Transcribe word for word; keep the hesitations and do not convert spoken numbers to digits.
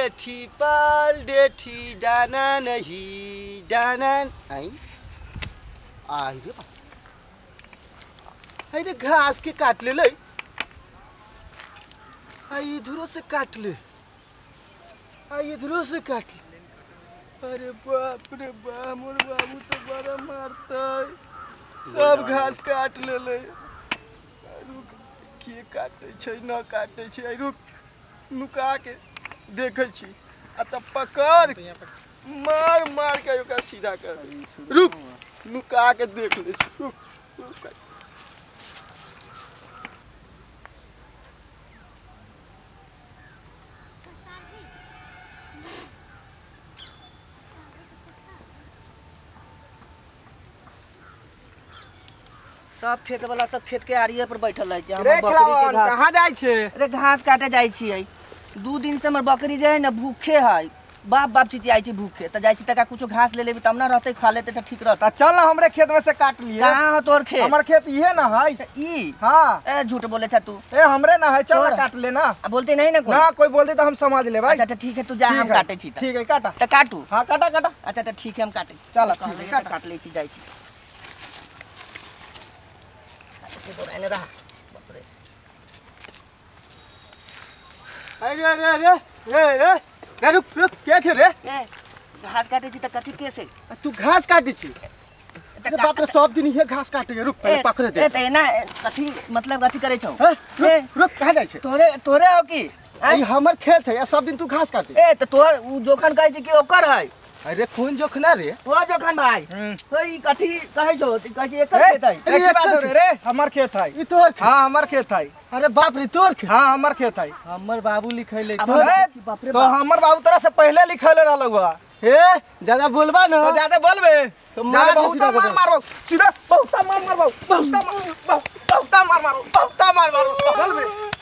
डेठी पाल डेठी दाना नहीं दाना आई आई रे आई रे घास के काट ले ले आई इधरों से काट ले आई इधरों से काट ले अरे बाप रे बाप मोर बाबू तो बड़ा मारता है सब घास काट ले ले रुक के काटे छै न काटे छै रुक नुका के देखे छी आ त पकड़ मार मार के ओकरा सीधा कर रुक नुका के देख ले छी रुक रुक सब खेत वाला सब खेत के आड़िए पर बैठल रहे छै। हमर बकरी के घास कहां जाय छै? अरे घास काटे जाय छियै। दू दिन से हमर बकरी जे है ना भूखे है बाप बाप चिचियाई छी भूखे त जाय छी तका कुछो घास ले लेबी तब ना रहते खा लेते त ठीक रहता। चल ना हमरे खेत में से काट लिए। कहां हो तोर खेत? हमर खेत इहे ना है ई। हां ए झूठ बोले छ तू। ए हमरे ना है चल ना काट ले ना। बोलते नहीं ना कोई? ना कोई बोल दे तो हम समझ ले भाई। अच्छा ठीक है तू जा हम काटे छी। ठीक है काटा त काटू। हां काटा काटा। अच्छा त ठीक है हम काटे। चल काट काट ले छी जाय छी। तो रहने रहा बाप रे। अरे अरे अरे रे रे रुक रुक क्या छे रे? ए घास काटे छी त कथि कैसे? तू घास काटे छी? अरे बाप रे सब दिन ये घास काटे रुक पहले पकड़े दे। ए त ना कथि मतलब कथि करे छौ? रुक रुक कहां जाय छे? तोरे तोरे हो की? आई हमर खेत है सब दिन तू घास काटे। ए त तोर उ जोखन कहै छै कि ओकर है? अरे कौन जोखना रे? ओ जोखन भाई ओई कथि कहै छौ? कहै छै एकर खेत है। अरे बात हो रे हमर खेत है। ई तोर खेत? हां हमर खेत है। अरे बाप रे तोर खेत? हां हमर खेत है। हमर बाबू लिखैले तो हमर बाबू तोरा से पहले लिखैले रहलौ हुआ। ए ज्यादा बोलबा न? तो ज्यादा बोलबे तो मार बहुत मार मारो सीधा बहुत मार मार बहुत बहुत मार मारो बहुत मार मारो बोलबे।